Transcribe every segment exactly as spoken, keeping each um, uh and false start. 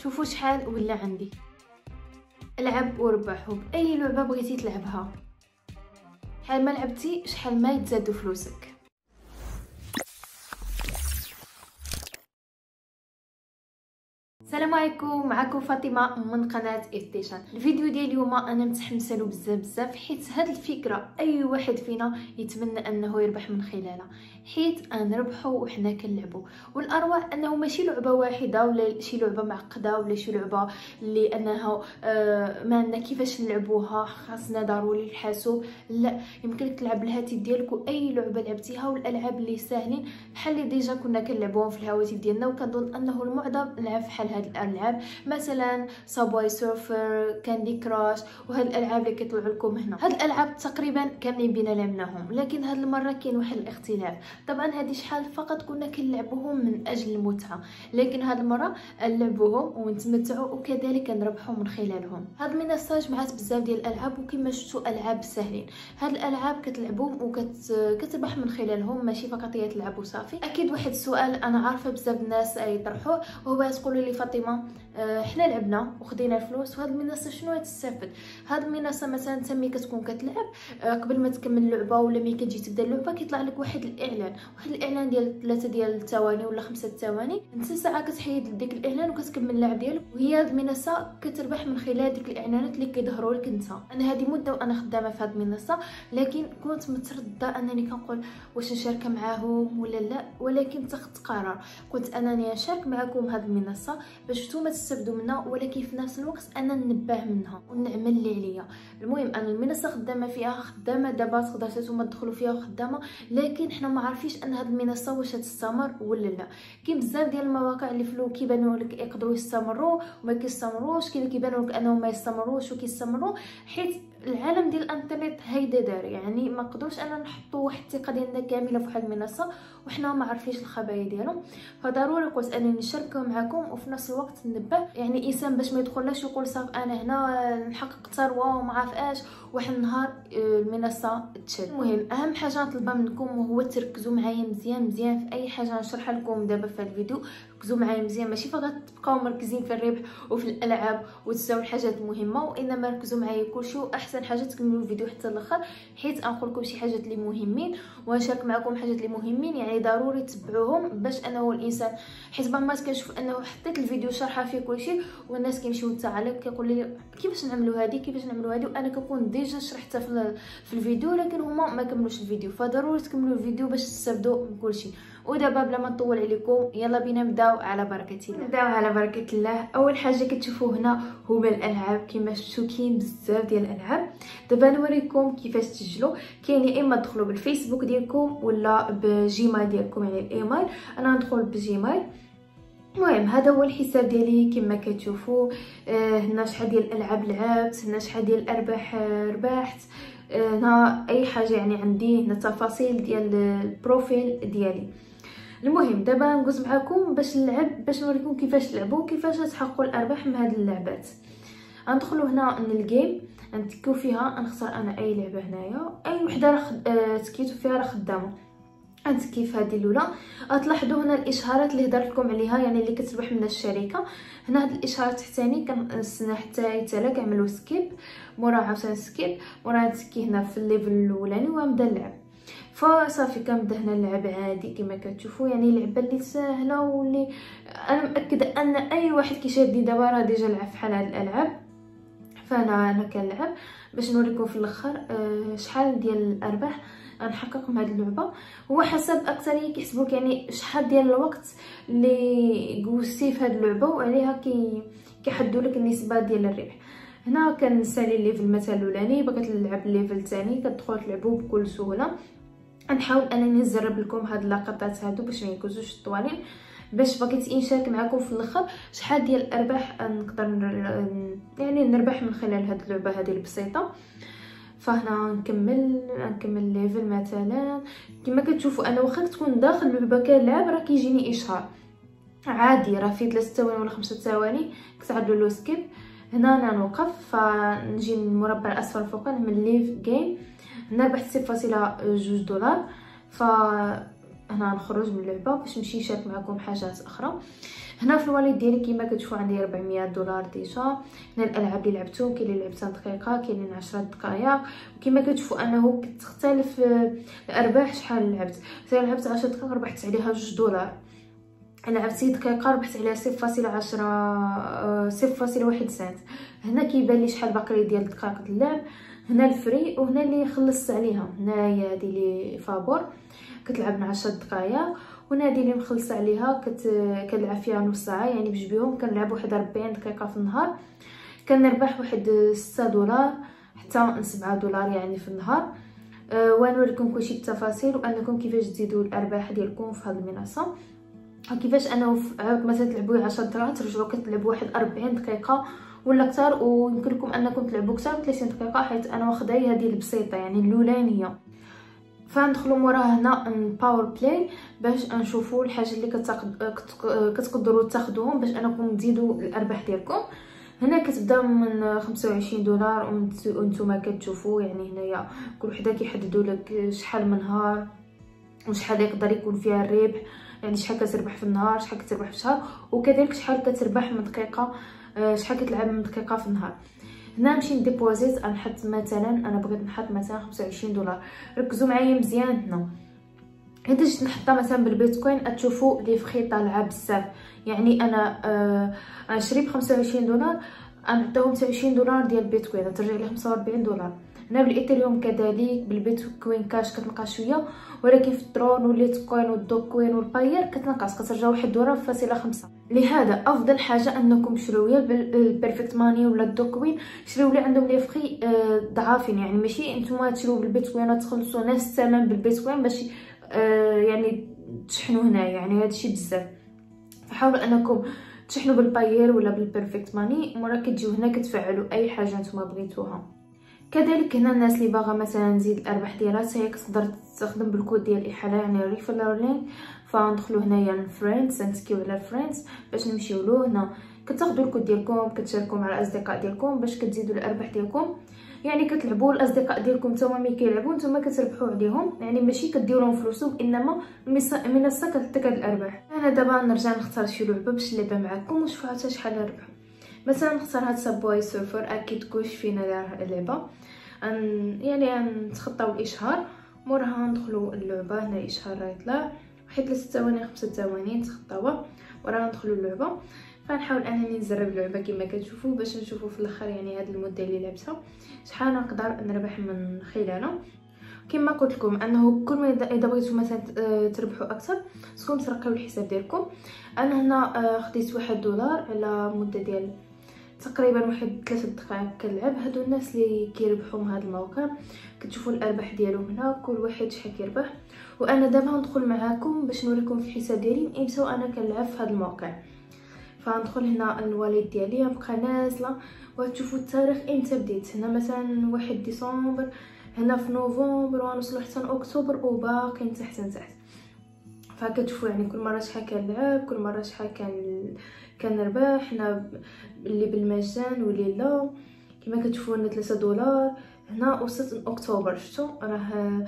شوفوا شحال ولا عندي. العب وربح باي لعبه بغيتي تلعبها، شحال ما لعبتي شحال ما يتزادوا فلوسك. السلام عليكم، معكم فاطمه من قناه افتيشن. الفيديو ديال اليوم انا متحمسه له بزاف بزاف، حيت هاد الفكره اي واحد فينا يتمنى انه يربح من خلالها، حيت نربحوا وحنا كنلعبوا. والاروع انه ماشي لعبه واحده ولا شي لعبه معقده ولا شي لعبه اللي انها آه ما عندنا كيفاش نلعبوها، خاصنا ضروري الحاسوب. لا، يمكنك تلعب بالهاتف ديالك واي لعبه لعبتيها، والالعاب اللي ساهلين بحال اللي ديجا كنا كنلعبوهم في الهواتف ديالنا. وكنظن انه المعظم لعب بحال هاد الالعاب، مثلا سابواي سيرفر، كاندي كراش، وهاد الالعاب اللي كيطلعوا لكم هنا. هاد الالعاب تقريبا كاملين بينا لعبناهم، لكن هاد المره كاين واحد الاختلاف. طبعا هذه شحال فقط كنا كنلعبوهم من اجل المتعه، لكن هاد المره نلعبوهم ونتمتعوا وكذلك نربحوا من خلالهم. هاد المنصه جمعات بزاف ديال الالعاب، وكما شفتوا العاب ساهلين. هاد الالعاب كتلعبوهم وكتربح من خلالهم، ماشي فقط هي تلعب وصافي. اكيد واحد السؤال انا عارفه بزاف الناس يطرحوه، وهو تقولوا لي فاطمه آه حنا لعبنا وخدينا الفلوس، وهاد المنصه شنو تستافد؟ هاد المنصه مثلا انت ملي كتكون كتلعب آه قبل ما تكمل اللعبه ولا ملي كتجي تبدا اللعبه كيطلع لك واحد الاعلان، واحد الاعلان ديال ثلاثة ديال الثواني ولا خمسة ثواني. انت ساعه كتحيد ديك الاعلان وكتكمل اللعب ديالك، وهي هاد المنصه كتربح من خلال ديك الاعلانات اللي كيظهروا لك انت. انا هذه مده وانا خدامه في هاد المنصه، لكن كنت متردده انني كنقول واش نشارك معاهم ولا لا، ولكن اتخذت قرار، قلت انني نشارك معكم هاد المنصه باش نتوما تستافدوا منها، ولكن في نفس الوقت انا ننبه منها ونعمل اللي عليا. المهم انا المنصه خدامه فيها، خدامه دابا تقدروا نتوما تدخلوا فيها وخدامه، لكن حنا ما عارفينش ان هاد المنصه واش تستمر ولا لا. كاين بزاف ديال المواقع اللي فلو كيبانوا لك يقدروا يستمروا وما كيستمروش، كاين اللي كيبانوا لك انهم ما يستمروش وكيستمروا، حيت العالم ديال الانترنت هيدا دار. يعني ما نقدروش انا نحطوا واحد الثقه ديالنا كامله في واحد المنصه وحنا ما عارفينش الخبايا ديالهم. فضروري قلت انني نشارك معكم وفي نفس الوقت ننبه، يعني الانسان باش ما يدخلناش يقول صافي انا هنا نحقق ثروه وما عارف اش، واحد النهار المنصه تشد. المهم اهم حاجه نطلبها منكم هو تركزوا معايا مزيان مزيان في اي حاجه نشرحها لكم دابا في الفيديو. ركزوا معايا مزيان، ماشي فقط تبقاو مركزين في الربح وفي الالعاب وتساوي الحاجات المهمه، وانما ركزوا معايا كلشي. واحسن حاجه تكملوا الفيديو حتى الاخر، حيت نقول لكم شي حاجات اللي مهمين ونشارك معكم حاجات اللي مهمين، يعني ضروري تتبعوهم باش انه الانسان، حيت بعض كنشوف انه حطيت الفيديو شارحه فيه كلشي والناس كيمشيو يتعلق كيقول لي كيفاش نعملوا هذه كيفاش نعملوا هذه، وانا كنكون ديجا شرحتها في, في الفيديو، لكن هما ما كملوش الفيديو. فضروري تكملوا الفيديو باش تستافدوا من كلشي. ودابا بلا ما نطول عليكم يلا بينا نبداو على بركه الله. نبداو على بركه الله. اول حاجه كتشوفوا هنا هما الالعاب، كما شفتوا كاين بزاف ديال الالعاب. دابا نوريكم كيفاش تسجلوا. كاين يا اما تدخلوا بالفيسبوك ديالكم ولا بجيميل ديالكم، يعني الايميل. انا ندخل بجيميل. المهم هذا هو الحساب ديالي كما كتشوفوا. آه هنا شحال ديال الالعاب لعبت، هنا شحال ديال الارباح آه ربحت، آه هنا اي حاجه يعني عندي، هنا التفاصيل ديال البروفيل ديالي. المهم دابا ندوز معكم باش نلعب، باش نوريكم كيفاش تلعبوا وكيفاش تحققوا الارباح من هاد اللعبات. غندخلوا هنا من الجيم، نتكيو فيها، نختار انا اي لعبه هنايا، اي وحده راه آه تكيتو فيها راه خدامه. غنتكي في هذه الاولى. غتلاحظوا هنا الاشهارات اللي هضرت لكم عليها، يعني اللي كتربح من الشركه. هنا هاد الاشهارات الثاني كنستنى حتى يتلا كنعملوا سكيب، مورا عاوتاني سكيب، مورا نتكي هنا في الليفل الاولاني ونبدا نلعب. فصافي كنبدا هنا نلعب عادي كما كتشوفوا، يعني لعبه اللي ساهله واللي انا متاكده ان اي واحد كيشاهدني دابا راه ديجا لعب بحال هاد الالعاب. فانا انا كنلعب باش نوريكم في الاخر أه شحال ديال الارباح غنحقق من هذه اللعبه. هو حسب اكثريه كيحسبوك يعني شحال ديال الوقت اللي جوزتي في هذه اللعبه، وعليها كي كيحدوا لك النسبه ديال الربح. هنا كنسالي الليفل مثلا الاولاني، بغيت نلعب الليفل الثاني كتدخلوا تلعبوا بكل سهوله. غنحاول انني نجرب لكم هاد اللقطات هادو باش ما يكونوش طوالين، باش بغيت نشارك معكم في الاخر شحال ديال الارباح نقدر يعني نربح من خلال هاد اللعبه هذه البسيطه. فهنا نكمل نكمل ليفل مثلا. كما كتشوفوا انا واخا تكون داخل اللعبه كنلعب راه كيجيني اشهار عادي، راه في ثلاثة ثواني ولا خمسة ثواني كتعدلوا له سكيب. هنا انا نوقف، فنجي المربع الاصفر فوق نعمل ليف جيم. هنا ربحت صفر فاصلة جوج دولار. ف هنا نخرج من اللعبه باش نمشي نشارك معكم حاجات اخرى. هنا في الواليت ديالي كيما كتشوفوا عندي أربعمية دولار ديجا. هنا الالعاب اللي لعبتهم كاين اللي لعبتها دقيقه، كاينين عشرة دقائق، وكما كتشوفوا انه كتختلف الارباح شحال لعبت. مثلا لعبت عشرة دقائق ربحت عليها جوج دولار، لعبت دقيقه ربحت عليها صفر فاصلة عشرة صفر فاصلة واحد سنت. هنا كيبان لي شحال باقي لي ديال دقائق اللعب. هنا الفري وهنا اللي خلصت عليها. هنا هي هذه اللي فابور كتلعب مع عشرة دقائق، وهنا هذه اللي مخلصه عليها كت كنلعب فيها نص ساعه، يعني بجوجهم كنلعب واحد أربعين دقيقه في النهار. كنربح واحد ستة دولار حتى سبعة دولار يعني في النهار. أه ونوريكم كلشي بالتفاصيل وانكم كيفاش تزيدوا الارباح ديالكم في هذه المنصه، كيفاش انه عاود مثلا تلعبوا عشرة دقائق ترجعوا كتلعبوا واحد أربعين دقيقه ولا اكثر، ويمكن لكم انكم تلعبوا اكثر من ثلاثين دقيقه، حيت انا واخده هذه البسيطه يعني الاولانيه. فندخلوا موراها هنا باور بلاي باش نشوفوا الحاجه اللي كتقدروا تاخذوهم باش انكم تزيدوا الارباح ديالكم. هنا كتبدا من خمسة وعشرين دولار وانتم كتشوفوا، يعني هنايا كل وحده كيحددوا لك شحال من نهار وشحال يقدر يكون فيها الربح، يعني شحال كتربح في النهار، شحال كتربح في الشهر، وكذلك شحال كتربح من دقيقه، شحال كتلعب من دقيقه في النهار. هنا نمشي نديبوزيت، نحط مثلا انا بغيت نحط مثلا خمسة وعشرين دولار. ركزوا معايا مزيان هنا، حيت جيت نحطها مثلا بالبيتكوين تشوفوا لي فخي طالعه بزاف. يعني انا آه نشري ب خمسة وعشرين دولار نعطيهم تسعة وعشرين دولار ديال البيتكوين ترجع لي خمسة وأربعين دولار. هنا بالايثيريوم كذلك، بالبيتكوين كاش كتنقص شويه، ولكن في الترون والليتكوين والدوكوين والباير كتنقص كترجع واحد دولار فاصله خمسة. لهذا افضل حاجه انكم تشريو يا بالبيرفكت ماني ولا الدوكوين، شريو اللي عندهم لي فخي ضعافين، يعني ماشي نتوما تشريو بالبيتكوين تخلصوا نفس الثمن بالبيتكوين باش آه يعني تشحنوا هنا، يعني هادشي بزاف. فحاولوا انكم تشحنوا بالباير ولا بالبيرفكت ماني، مورا كتجيو هنا كتفعلوا اي حاجه نتوما بغيتوها. كذلك هنا الناس اللي باغا مثلا تزيد الارباح ديالها هي كتقدر تستخدم بالكود ديال الاحاله، يعني ريفيرال لينك. فندخلوا هنايا فريندز نتكيو على فريندز باش نمشيو له. هنا كتاخذوا الكود ديالكم كتشاركوا مع الاصدقاء ديالكم باش كتزيدوا الارباح ديالكم، يعني كتلعبوا الاصدقاء ديالكم نتوما ملي كيلعبوا نتوما كتربحوا عليهم، يعني ماشي كديروا لهم فلوسهم انما المنصه كتعطيك هاد الارباح. انا دابا نرجع نختار شي لعبه باش نلعبها معكم ونشوفوا حتى شحال نربحوا. مثلا نختار هاد سابواي سيرفر، اكيد كلشي فينا دار اللعبه. أن يعني نتخطاو الاشهار، موراها ندخلوا اللعبه. هنا الاشهار راه يطلع واحد ثلاثة ثواني خمسة ثواني نتخطاوها، وراها ندخلوا اللعبه. فنحاول انني نجرب اللعبه كما كتشوفوا باش نشوفوا في الاخر يعني هاد المده اللي لعبتها شحال نقدر نربح من خلالها. كما قلت لكم انه كل ما اذا بغيتوا مثلا تربحوا اكثر خصكم ترقيو الحساب ديالكم. انا هنا خديت واحد دولار على مده ديال تقريبا واحد ثلاثة دقائق كنلعب. هادو الناس اللي كيربحوا من هذا الموقع كتشوفوا الارباح ديالهم هنا، كل واحد شحال كيربح. وانا دابا ندخل معاكم باش نوريكم في الحساب ديالي من امتى وانا كنلعب في هذا الموقع. فندخل هنا الواليت ديالي نبقى نازله وتشوفوا التاريخ امتى بديت. هنا مثلا واحد ديسمبر، هنا في نوفمبر، ونوصلوا حتى اكتوبر وباقي تحت تحت. فكتشوفوا يعني كل مره شحال كنلعب، كل مره شحال كان كنربح. هنا اللي بالمجان واللي لا كما كتشوفوا لنا ثلاثة دولار. هنا وصلت اكتوبر، شفتوا راه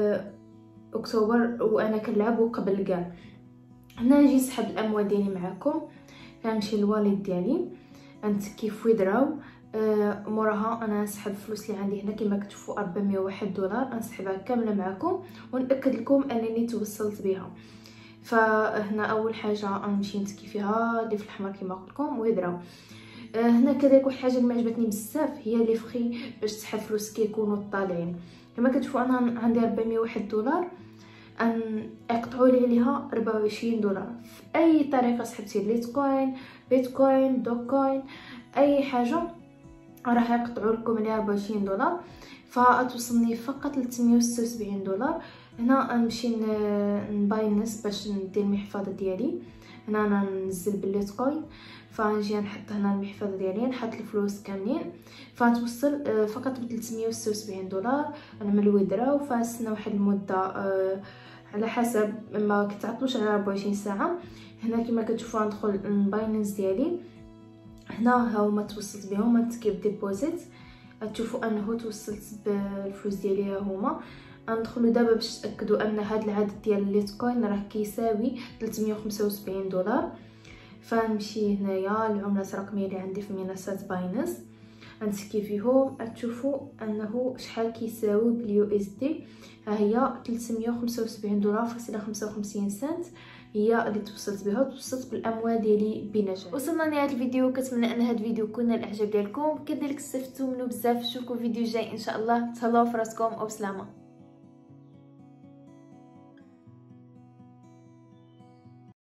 اكتوبر وانا كنلعب قبل كاع. هنا نجي نسحب الاموال ديالي معكم، كنمشي للواليت ديالي نتكي في ويدراو. آه موراها انا نسحب الفلوس اللي عندي هنا كما كتشوفوا أربعمية وواحد دولار، نسحبها كامله معكم ونأكد لكم انني توصلت بها. فهنا اول حاجه نمشي نتكي فيها اللي في الاحمر كما قلت لكم ويدراو. آه هنا كذلك واحد الحاجه اللي عجبتني بزاف هي لي فخي باش تسحب فلوس كيكونوا طالعين. كما كتشوفوا انا عندي أربعمية وواحد دولار، ان يقطعوا لي عليها أربعة وعشرين دولار. في اي طريقه سحبتي ليتكوين بيتكوين دوكوين اي حاجه راح يقطعوا لكم عليها أربعة وعشرين دولار، فتوصلني فقط ثلاثمية وستة وسبعين دولار. هنا نمشي نباينس باش ندير المحفظه ديالي. هنا انا ننزل بالليتكوين، فنجي نحط هنا المحفظه ديالي نحط الفلوس كاملين، فتوصل فقط ب ثلاثمية وستة وسبعين دولار. نعمل ويدراو فاستنى واحد المده على حسب ما كتعطلوش على أربعة وعشرين ساعه. هنا كما كتشوفوا ندخل الباينانس ديالي. هنا هاهما توصلت بهم نتكيب ديبوزيت، تشوفوا انه توصلت بالفلوس ديالي ها هما. ندخلوا دابا باش تاكدوا ان هذا العدد ديال الليتكوين راه كيساوي ثلاثمية وخمسة وسبعين دولار. فنمشي هنايا العملات الرقميه اللي عندي في منصه باينانس، غنسكي فيهم تشوفوا انه شحال كيساوي باليو اس دي. ها هي ثلاثمية وخمسة وسبعين دولار فاصله خمسة وخمسين سنت هي اللي توصلت بها، توصلت بالاموال ديالي بنجاح. وصلنا لنهايه الفيديو، كنتمنى ان هذا الفيديو يكون الاعجاب ديالكم، كذلك استفدتوا منه بزاف. نشوفكم فيديو جاي ان شاء الله. تهلاو في راسكم وبسلامه.